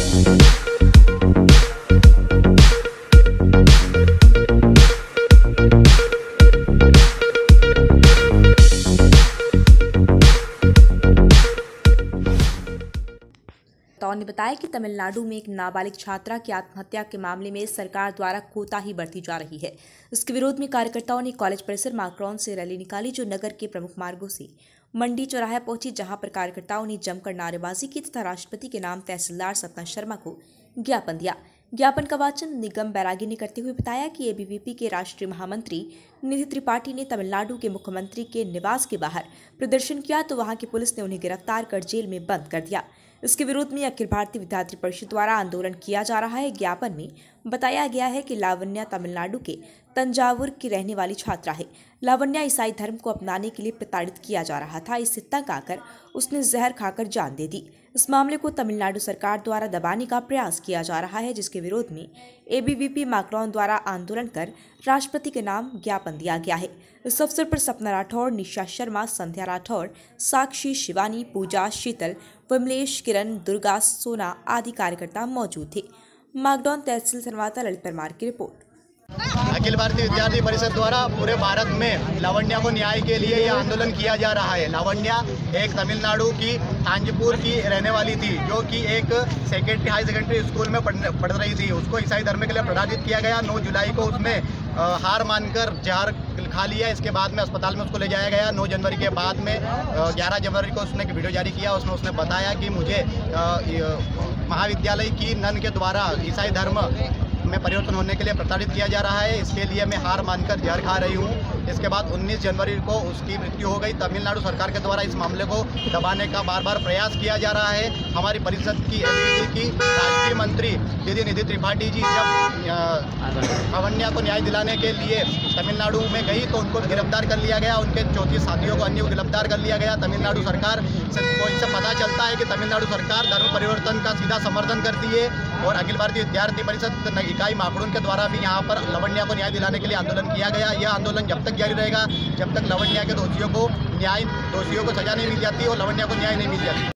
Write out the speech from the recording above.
ने बताया कि तमिलनाडु में एक नाबालिग छात्रा की आत्महत्या के मामले में सरकार द्वारा कोताही बरती जा रही है। इसके विरोध में कार्यकर्ताओं ने कॉलेज परिसर माकड़ौन से रैली निकाली, जो नगर के प्रमुख मार्गों से मंडी चौराहे पहुंची, जहां पर कार्यकर्ताओं ने जमकर नारेबाजी की तथा राष्ट्रपति के नाम तहसीलदार सपना शर्मा को ज्ञापन दिया। ज्ञापन का वाचन निगम बैरागी ने करते हुए बताया कि एबीवीपी के राष्ट्रीय महामंत्री निधि त्रिपाठी ने तमिलनाडु के मुख्यमंत्री के निवास के बाहर प्रदर्शन किया तो वहां की पुलिस ने उन्हें गिरफ्तार कर जेल में बंद कर दिया। इसके विरोध में अखिल भारतीय विद्यार्थी परिषद द्वारा आंदोलन किया जा रहा है। ज्ञापन में बताया गया है कि लावण्या तमिलनाडु के तंजावुर की रहने वाली छात्रा है। लावण्या ईसाई धर्म को अपनाने के लिए प्रताड़ित किया जा रहा था। इससे तंग आकर उसने जहर खाकर जान दे दी। इस मामले को तमिलनाडु सरकार द्वारा दबाने का प्रयास किया जा रहा है, जिसके विरोध में एबीवीपी माकड़ौन द्वारा आंदोलन कर राष्ट्रपति के नाम ज्ञापन दिया गया है। इस अवसर पर सपना राठौड़, निशा शर्मा, संध्या राठौड़, साक्षी, शिवानी, पूजा, शीतल, विमलेश, किरण, दुर्गा, सोना आदि कार्यकर्ता मौजूद थे। माकड़ौन तहसील संवाददाता ललित परमार की रिपोर्ट। अखिल भारतीय विद्यार्थी परिषद द्वारा पूरे भारत में लावण्या को न्याय के लिए यह आंदोलन किया जा रहा है। लावण्या एक तमिलनाडु की तांजपुर की रहने वाली थी, जो कि एक हाई सेकेंडरी स्कूल में पढ़ रही थी। उसको ईसाई धर्म के लिए प्रताड़ित किया गया। 9 जुलाई को उसने हार मानकर जहर खा लिया। इसके बाद में अस्पताल में उसको ले जाया गया। 9 जनवरी के बाद में 11 जनवरी को उसने एक वीडियो जारी किया। उसने बताया कि मुझे महाविद्यालय की नन के द्वारा ईसाई धर्म में परिवर्तन होने के लिए प्रताड़ित किया जा रहा है। इसके लिए मैं हार मानकर जहर खा रही हूँ। इसके बाद 19 जनवरी को उसकी मृत्यु हो गई। तमिलनाडु सरकार के द्वारा इस मामले को दबाने का बार बार प्रयास किया जा रहा है। हमारी परिषद की एबीवीपी की राष्ट्रीय मंत्री दीदी निधि त्रिपाठी जी जब लावण्या को न्याय दिलाने के लिए तमिलनाडु में गई तो उनको गिरफ्तार कर लिया गया। उनके 34 साथियों को अन्य को गिरफ्तार कर लिया गया। तमिलनाडु सरकार को इससे पता चलता है कि तमिलनाडु सरकार धर्म परिवर्तन का सीधा समर्थन करती है। और अखिल भारतीय विद्यार्थी परिषद इकाई माकड़ौन के द्वारा भी यहाँ पर लावण्या को न्याय दिलाने के लिए आंदोलन किया गया। यह आंदोलन जब तक जारी रहेगा जब तक लावण्या के दोषियों को सजा नहीं मिल जाती और लावण्या को न्याय नहीं मिल जाती।